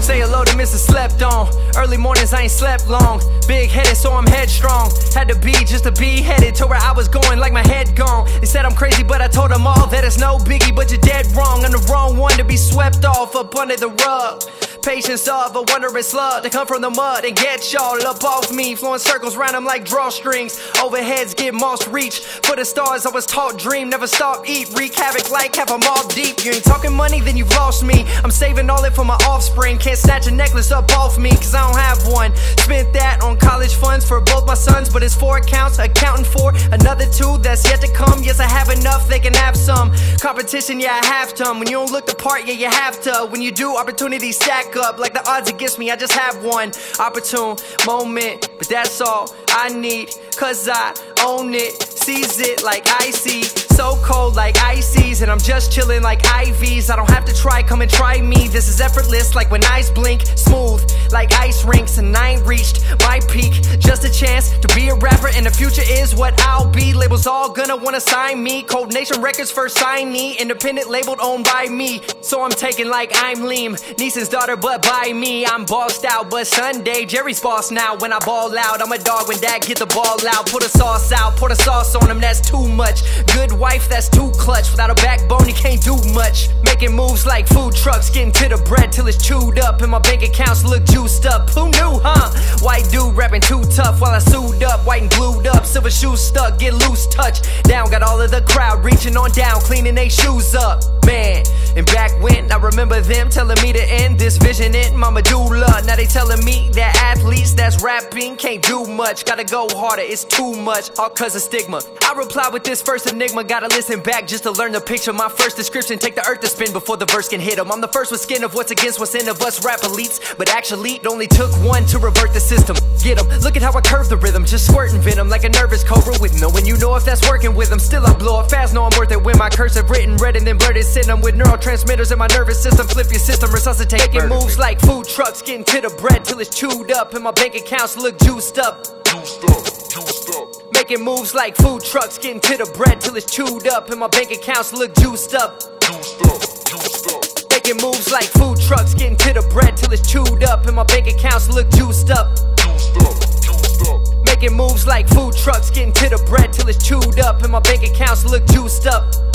Say hello to Mr. Slept On. Early mornings I ain't slept long. Big headed so I'm headstrong. Had to be just to be headed to where I was going, like my head gone. They said I'm crazy but I told them all that it's no biggie, but you're dead wrong. I'm the wrong one to be swept off up under the rug. Patience of a wandering slug to come from the mud and get y'all up off me. Flowing circles round them like drawstrings. Overheads get moss reach. For the stars I was taught dream. Never stop, eat, wreak havoc like have them all deep. You ain't talking money, then you've lost me. I'm saving all it for my offspring. Can't snatch a necklace up off me, cause I don't have one. Spent that on college funds for both my sons, but it's 4 accounts, accounting for another 2 that's yet to come. Yes, I have enough, they can have some. Competition, yeah, I have to. When you don't look the part, yeah, you have to. When you do, opportunities stack up like the odds against me, I just have one opportune moment, but that's all I need, cause I own it, seize it like icy, so cold like ices, and I'm just chilling like IVs. I don't have to try, come and try me. This is effortless like when eyes blink, smooth like ice rinks, and I ain't reached my peak. Just a chance to be a rapper, and the future is what I'll be. Labels all gonna wanna sign me. Cold Nation Records first signee, independent labeled owned by me. So I'm taking like I'm Liam Neeson's daughter, but by me I'm bossed out. But Sunday Jerry's boss now. When I ball out, I'm a dog when dad get the ball out. Put a sauce out, pour the sauce on him, that's too much. Good wife, that's too clutch. Without a backbone, you can't do much. Making moves like food trucks, getting to the bread till it's chewed up, and my bank accounts look juiced up. Who knew, huh? White dude rapping too tough while I sued up, white and glued up, silver shoes stuck, get loose, touch down. Got all of the crowd reaching on down, cleaning they shoes up. Man, and back when I remember them telling me to end this vision in my medulla. Now they telling me that athletes that's rapping can't do much. Gotta go harder, it's too much, all cause of stigma. I reply with this first enigma. Gotta listen back just to learn the picture. My first description, take the earth to spin before the verse can hit them. I'm the first with skin of what's against what's in of us rap elites, but actually it only took one to revert the system. Get them, look at how I curve the rhythm, just squirting venom like a nervous cobra with knowing you know if that's working with them. Still I blow up fast, know I'm worth it when my cursive written red and then blurted. Sitting them with neurotransmitters in my nervous system. Flip your system, resuscitate. Making moves like food trucks, getting to the bread till it's chewed up, and my bank accounts look juiced up. Juiced up. Making moves like food trucks, getting to the bread till it's chewed up, and my bank accounts look juiced up. Juiced up. Making moves like food trucks, getting to the bread till it's chewed up, and my bank accounts look juiced up. Juiced up. Making moves like food trucks, getting to the bread till it's chewed up, and my bank accounts look juiced up.